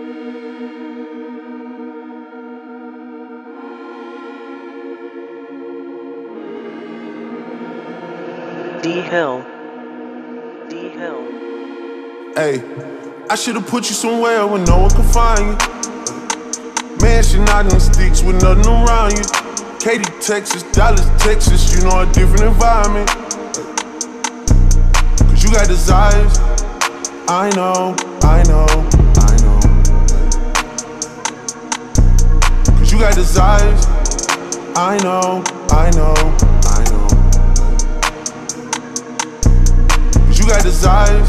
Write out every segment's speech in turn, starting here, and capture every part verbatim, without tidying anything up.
D-Hill. D-Hill. Hey, I should've put you somewhere where no one can find you. Mansion out in the sticks with nothing around you. Katy, Texas, Dallas, Texas, you know a different environment. Cause you got desires. I know, I know, I know. Cause you got desires. I know, I know, I know. Cause you got desires.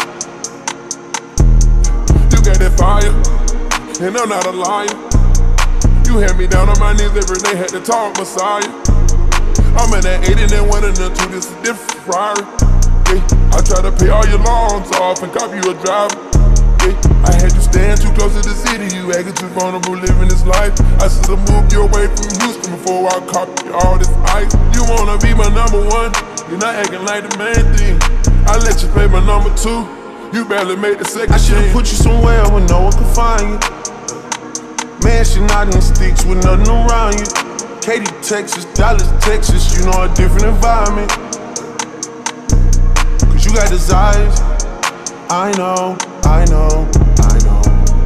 You got that fire, and I'm not a liar. You had me down on my knees every day, had to talk Messiah. I'm in that eight and then one and then two, this is different Ferrari. Yeah, I try to pay all your loans off and cop you a driver. Yeah, I had you stand too close to the city, you acting too vulnerable living this life. I should've moved you away from Houston before I cop you all this ice. You wanna be my number one, you're not acting like the main thing. I let you play my number two, you barely made the second. I should've put you somewhere where no one can find you. Mansion out in the sticks with nothing around you. Katy, Texas, Dallas, Texas, you know a different environment. Cause you got desires. I know, I know, I know.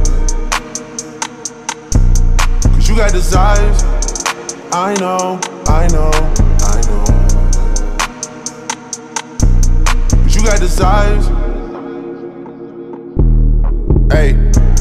Cause you got desires. I know, I know, I know. Cause you got desires. Hey,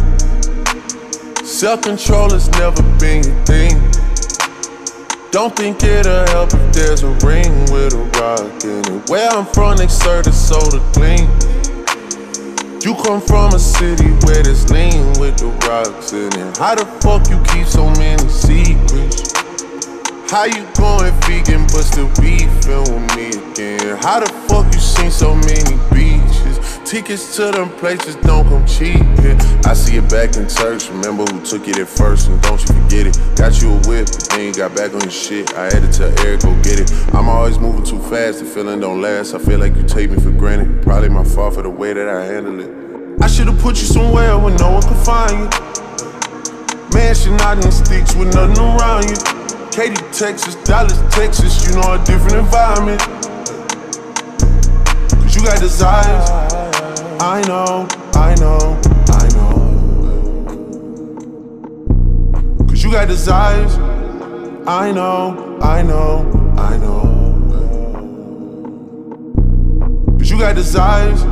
self-control has never been your thing. Don't think it'll help if there's a ring with a rock in it. Where I'm from, they serve the soda clean. You come from a city where there's lean with the rocks in it. How the fuck you keep so many secrets? How you going vegan but still beefing with me again? How the fuck you seen so many beaches? Tickets to them places don't come cheap, yeah. I see it back in Turks, remember who took it at first, and don't you forget it. Got you a whip, but then you got back on your shit. I had to tell Eric, go get it. I'm always moving too fast, the feeling don't last. I feel like you take me for granted, probably my fault for the way that I handle it. I should've put you somewhere where no one can find you. Mansion out in the sticks with nothing around you. Katy, Texas, Dallas, Texas, you know a different environment. Cause you got desires. I know, I know, I know. Cause you got desires. I know, I know, I know. Cause you got desires.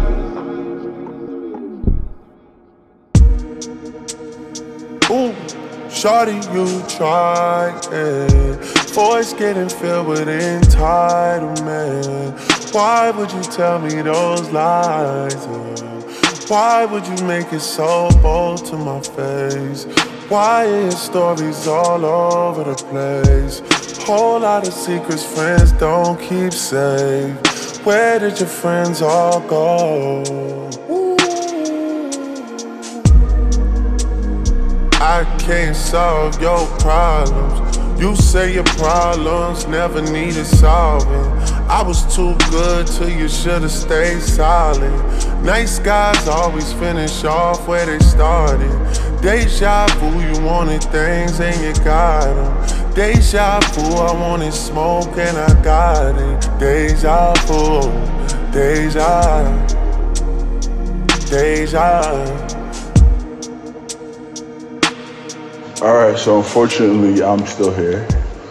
Ooh, shawty, you try it. Voice getting filled with entitlement. Why would you tell me those lies? Why would you make it so bold to my face? Why is stories all over the place? Whole lot of secrets friends don't keep safe. Where did your friends all go? Ooh. I can't solve your problems. You say your problems never needed solving. I was too good till you should've stayed silent. Nice guys always finish off where they started. Deja vu, you wanted things and you got them. Deja vu, I wanted smoke and I got it. Deja vu, deja, deja. Alright, so unfortunately I'm still here.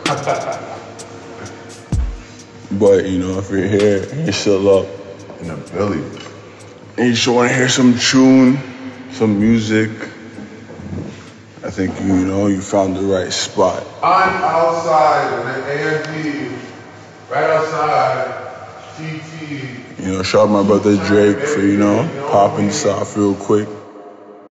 But you know, if you're here and you're still up in the belly, and you just want to hear some tune, some music, I think you know you found the right spot. I'm outside in the A M P, right outside T T. You know, shout out my brother Drake for you know popping this off real quick.